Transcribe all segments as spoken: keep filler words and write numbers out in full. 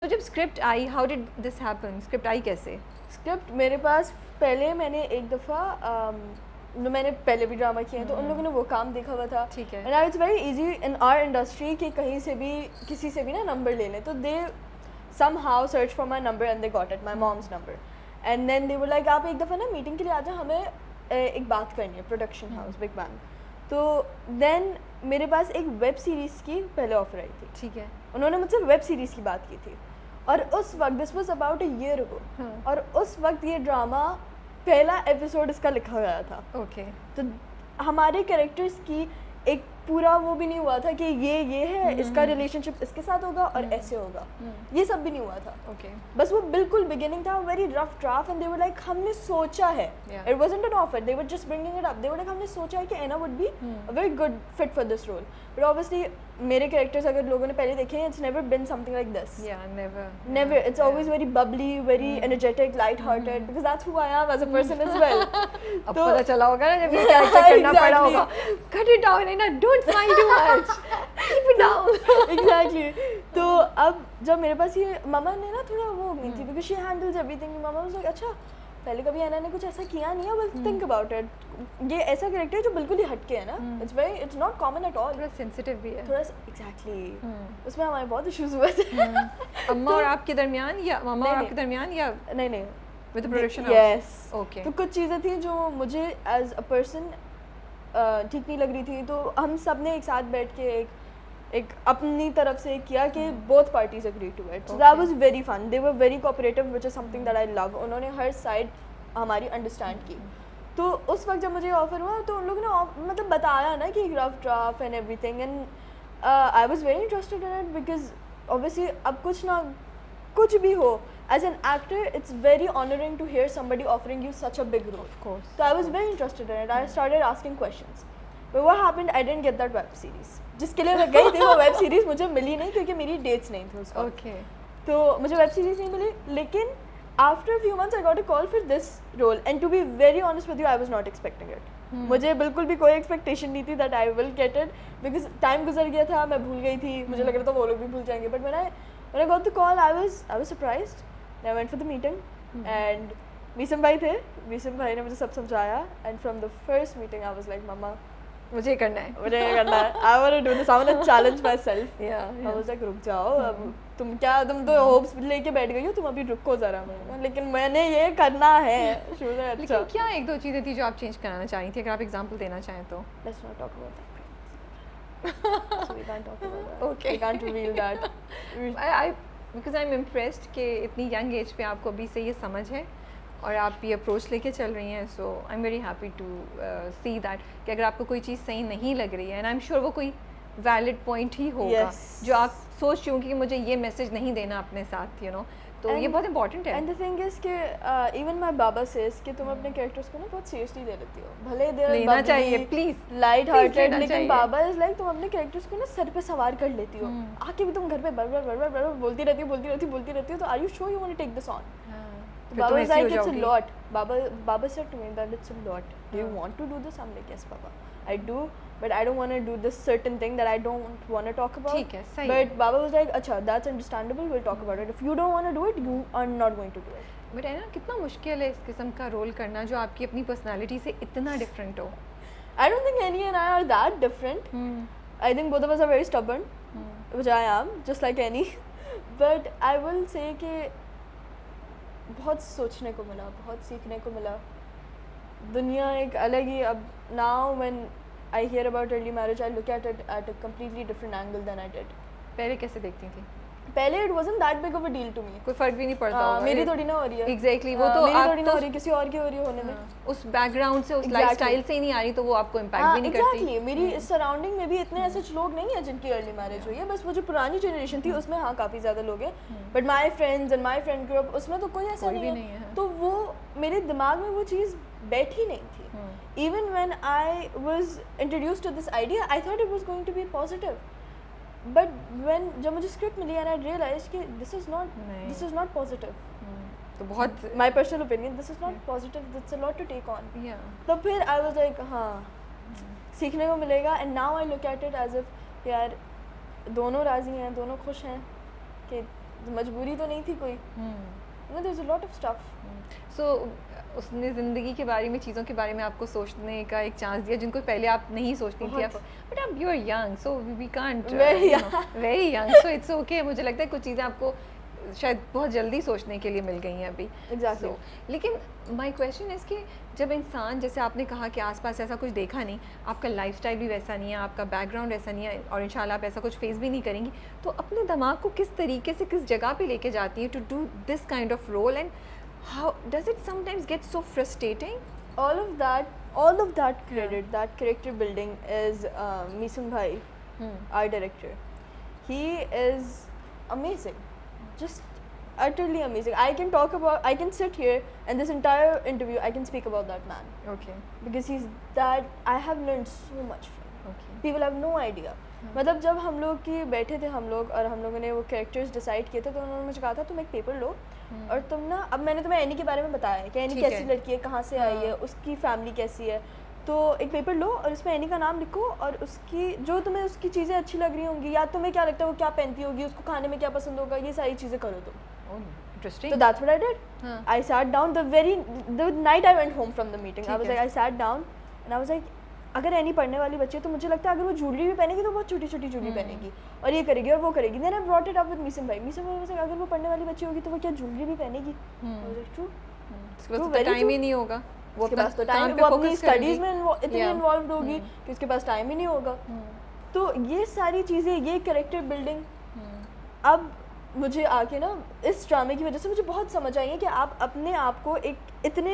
so, जब script आई, how did this happen? Script आई कैसे? स्क्रिप्ट मेरे पास पहले मैंने एक दफ़ा जो मैंने पहले भी ड्रामा किए हैं तो उन लोगों ने वो काम देखा हुआ था। ठीक है। And I it's very easy in our industry कि कहीं से भी किसी से भी ना नंबर ले लें, तो दे somehow search for my number and they got it, my mom's number, and then they were like आप एक दफ़ा ना मीटिंग के लिए आ जाओ, हमें एक बात करनी है प्रोडक्शन हाउस बिग बैंग। तो देन मेरे पास एक वेब सीरीज़ की पहले ऑफर आई थी। ठीक है। उन्होंने मुझसे वेब सीरीज़ की बात की थी और उस वक्त this was about a year ago, और उस वक्त ये ड्रामा पहला एपिसोड इसका लिखा गया था। ओके। तो हमारे कैरेक्टर्स की एक पूरा वो भी नहीं हुआ था कि ये ये है इसका रिलेशनशिप इसके साथ होगा और ऐसे होगा, ये सब भी नहीं हुआ था। ओके। बस वो बिल्कुल बिगिनिंग था, very rough draft, and they were like हमने सोचा है, it wasn't an offer, they were just bringing it up, they were like हमने सोचा है कि Anna would be a very good fit for this role, but obviously मेरे characters अगर लोगों ने पहले देखे हैं, it's never been something like this. Yeah never never, it's always very bubbly, very energetic, light hearted, because that's who I am as a person as well. अब पता चला होगा ना जब ये कैरेक्टर करना पड़ा होगा, cut it down and don't smile too much, keep it down. Exactly. तो अब जब मेरे पास ये मामा ने ना थोड़ा वो गई थी because she handles everything, mama was like अच्छा पहले कभी एना ने कुछ ऐसा किया नहीं है, बट थिंक अबाउट इट, ये ऐसा कैरेक्टर है जो बिल्कुल ही हटके है ना, it's very it's not common at all, थोड़ा सेंसिटिव भी है थोड़ा एग्जैक्टली, उसमें हमारे बहुत इश्यूज हुए थे। अम्मा और आपके दरमियान या मामा और आपके दरमियान या नहीं नहीं with the production house? Yes. Okay. तो कुछ चीज़ें थी जो मुझे एज अ पर्सन ठीक नहीं लग रही थी, तो हम सब ने एक साथ बैठ के एक एक अपनी तरफ से किया कि both parties agree to it, so that was very fun, they were very cooperative which is something that I love. उन्होंने हर साइड हमारी अंडरस्टैंड की। तो उस वक्त जब मुझे ऑफर हुआ तो उन लोगों ने मतलब बताया ना कि rough draft and everything, and I was very interested in it because obviously अब कुछ ना कुछ भी हो, as an actor it's very honoring to hear somebody offering you such a big role, of course, so I was very interested in it. I started asking questions, but what happened, I didn't get that web series जिसके लिए मैं गई थी, वो web series मुझे मिली नहीं क्योंकि मेरी डेट्स नहीं थी उसका। ओके। तो मुझे वेब सीरीज नहीं मिली, लेकिन after few months I got a call for this role, and to be very honest with you I was not expecting it. मुझे बिल्कुल भी कोई एक्सपेक्टेशन नहीं थी that I will get it, because time गुजर गया था, मैं भूल गई थी, मुझे लग रहा था वो लोग भी भूल जाएंगे, but when I when I got the call I was I was surprised. I went for the meeting and Waseem भाई थे, वीसम भाई ने मुझे सब समझाया, and from the first meeting I was like mama मुझे करना है, मुझे ये करना है, I want to do this, I want to challenge myself. Yeah I was like रुक जाओ, अब तुम क्या तुम तो होप्स लेके बैठ गई हो, तुम अभी रुको जरा, लेकिन मैंने ये करना है। अच्छा लेकिन क्या एक दो चीज़ें थी जो आप चेंज कराना चाही थी, अगर आप एग्जांपल देना चाहें तो? Let's not talk about that, so we can't talk about that, okay, we can't reveal that. I because I am impressed कि इतनी यंग एज पे आपको अभी से ये समझ है और आप ये अप्रोच लेके चल रही हैं, so I am very happy to see that कि अगर आपको कोई चीज़ सही नहीं लग रही है, एंड आई एम श्योर वो कोई वैलिड पॉइंट ही होगा yes. जो आप सोच रही होंगी कि मुझे ये मैसेज नहीं देना अपने साथ, यू नो, तो ये बहुत इंपॉर्टेंट है। एंड द थिंग इज कि इवन माय बाबा सेज कि तुम अपने कैरेक्टर्स को ना बहुत सीरियसली ले लेती हो, भले दे लेना चाहिए प्लीज लाइट हार्टेड, लेकिन बाबा इज लाइक तुम अपने कैरेक्टर्स को ना सर पे सवार कर लेती हो, आके भी तुम घर पे बरबर बरबर बरबर बोलती रहती हो बोलती रहती हो बोलती रहती हो, तो are you sure you want to take this on? बाबा is like it's a lot, बाबा बाबा said to me that it's a lot, do you want to do this? I am like yes बाबा I do, but I don't want to do this certain thing that I don't want to talk about. ठीक है, सही। But Baba was like, अच्छा, that's understandable. We'll talk about it. If you don't want to do it, you are not going to do it. But है ना, कितना मुश्किल है इस किस्म का रोल करना जो आपकी अपनी पर्सनालिटी से इतना डिफरेंट हो। I don't think Annie and I are that different. Hmm. I think both of us are very stubborn, hmm. which I am, just like Annie. But I will say कि बहुत सोचने को मिला, बहुत सीखने को मिला। दुनिया एक अलग ही अब now when I hear about early marriage, I look at it at a completely different angle than I did. पहले कैसे देखती थी? पहले it wasn't that big of a deal to me. कोई फर्क भी नहीं पड़ता होगा। मेरी थोड़ी ना हो रही है। Exactly, वो तो मेरी थोड़ी ना हो रही, किसी और की हो रही है होने में। उस बैकग्राउंड से, उस लाइफस्टाइल से ही नहीं आ रही, तो वो आपको इम्पैक्ट भी नहीं करती। Exactly, मेरी सराउंडिंग में भी इतने ऐसे लोग नहीं है जिनकी अर्ली मैरिज हुई है, बस वो जो पुरानी जनरेशन थी उसमें हाँ काफ़ी ज़्यादा लोग हैं, but my friends and my friend group उसमें तो कोई ऐसा नहीं है, तो वो मेरे दिमाग में वो चीज़ बैठी नहीं थी। Even when I was introduced to this idea, I thought it was going to be positive. But when जब मुझे स्क्रिप्ट मिली and I realized कि this is not this is not positive. तो बहुत my personal opinion, this is not positive. That's a lot to take on. Yeah. तो फिर I was like हाँ सीखने को मिलेगा, and now I look at it as if यार दोनों राजी हैं, दोनों खुश हैं कि मजबूरी तो नहीं थी कोई, no there is a lot of stuff. So उसने ज़िंदगी के बारे में, चीज़ों के बारे में आपको सोचने का एक चांस दिया जिनको पहले आप नहीं सोचती थी, बट अब you are young so we can't, very young, so it's okay. मुझे लगता है कुछ चीज़ें आपको शायद बहुत जल्दी सोचने के लिए मिल गई हैं अभी। एग्जैक्टली। so, लेकिन माय क्वेश्चन इज़ कि जब इंसान, जैसे आपने कहा कि आसपास ऐसा कुछ देखा नहीं, आपका लाइफस्टाइल भी वैसा नहीं है, आपका बैकग्राउंड ऐसा नहीं है, और इंशाल्लाह आप ऐसा कुछ फेस भी नहीं करेंगी, तो अपने दिमाग को किस तरीके से, किस जगह पे लेके जाती हैं to do this kind of role, and how does it sometimes get so frustrating? all of that all of that credit, that character building is uh, Misum Bhai, hmm. our director. He is amazing, just utterly amazing. I can talk about, I can sit here and this entire interview I can speak about that man. Okay. Because he's that, I have learned so much from him. Okay. People have no idea. मतलब जब हम लोग की बैठे थे हम लोग और हम लोगों ने वो कैरेक्टर्स डिसाइड किए थे, तो उन्होंने मुझे कहा था तुम एक पेपर लो और तुम ना, अब मैंने तुम्हें एनी के बारे में बताया है कि एनी कैसी लड़की है, कहाँ से आई है, उसकी फैमिली कैसी है, तो एक पेपर लो और उसमें एनी का नाम लिखो और उसकी जो तुम्हें उसकी चीज़ें अच्छी लग रही होंगी या तुम्हें क्या लगता है वो क्या पहनती होगी, उसको खाने में क्या पसंद होगा, ये सारी चीज़ें करो तुम। Interesting. So that's what I did. Huh. I sat down the very the night I went home from the meeting. I was like, I sat down and I was like, अगर एनी पढ़ने वाली बच्ची है तो मुझे लगता है अगर वो ज्वेलरी भी पहनेगी तो बहुत छोटी छोटी ज्वेलरी पहनेगी और ये करेगी और वो करेगी। Then I brought it up with Misum Bhai. Misum Bhai was like, अगर वो पढ़ने वाली बच्ची होगी तो वो क्या ज्वेलरी भी पहनेगी? I was like, true. उसके पास तो टाइम ही नहीं होगा, वो उसके पास तो टाइम, वो अपनी स्टडीज में इतनी इन्वॉल्व होगी कि उसके पास टाइम ही नहीं होगा। तो ये सारी चीज़ें, ये कैरेक्टर बिल्डिंग अब मुझे आके ना इस ड्रामे की वजह से मुझे बहुत समझ आई है कि आप अपने आप को एक इतने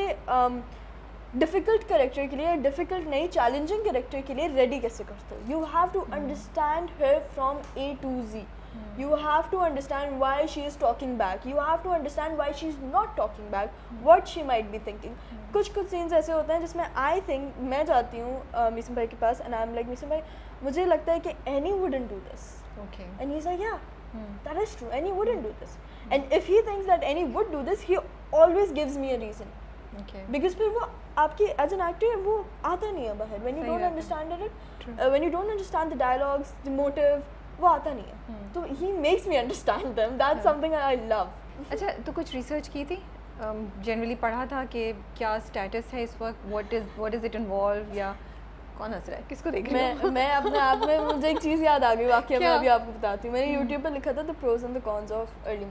डिफ़िकल्ट um, कैरेक्टर के लिए, डिफ़िकल्ट नहीं चैलेंजिंग कैरेक्टर के लिए रेडी कैसे करते हो। You have to understand her from A to Z, you have to understand why she is talking back, you have to understand why she is not talking back, what she might be thinking. कुछ कुछ scenes ऐसे होते हैं जिसमें I think मैं जाती हूँ मिसम भाई के पास and I am like Misam भाई मुझे लगता है कि Annie wouldn't do this, and he is like yeah that is true, Annie wouldn't do this, and if he thinks that Annie would do this, he always gives me a reason. Okay. Because फिर वो आपकी as an actor वो आता नहीं है बाहर, when you don't understand it, uh, when you don't understand the dialogues, the motive, वो आता नहीं है, hmm. तो he makes me understand them. That's yeah. something I love. अच्छा, तो कुछ रिसर्च की थी, जनरली um, पढ़ा था कि क्या स्टेटस है इस वक्त, what is what is it involve, या कौन हंस रहा है, किसको देख रही मैं मैं अपने आप में मुझे एक चीज़ याद आ गई, वाकई मैं अभी आपको बताती हूँ। मैंने यूट्यूब पे लिखा था the pros and the cons of early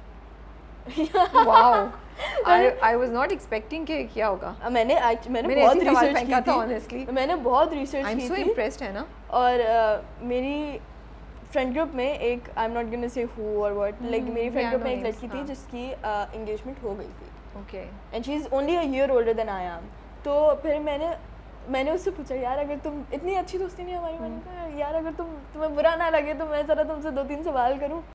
marriage. Wow, I I was not expecting कि क्या होगा। मैंने मैंने बहुत रिसर्च की थी, ऑनेस्टली मैंने बहुत रिसर्च की थी। आई एम सो इम्प्रेस्ड, है ना। और uh, मेरी फ्रेंड ग्रुप में एक, I am not gonna say who और व्हाट, लाइक मेरी फ्रेंड ग्रुप में एक लड़की थी जिसकी एंगेजमेंट हो गई थी, okay, and she is only a year older than I am. तो फिर मैंने मैंने उससे पूछा, यार अगर तुम, इतनी अच्छी दोस्ती नहीं हमारी, मैंने कहा यार अगर तुम तुम्हें बुरा ना लगे तो मैं ज़रा तुमसे दो तीन सवाल करूं।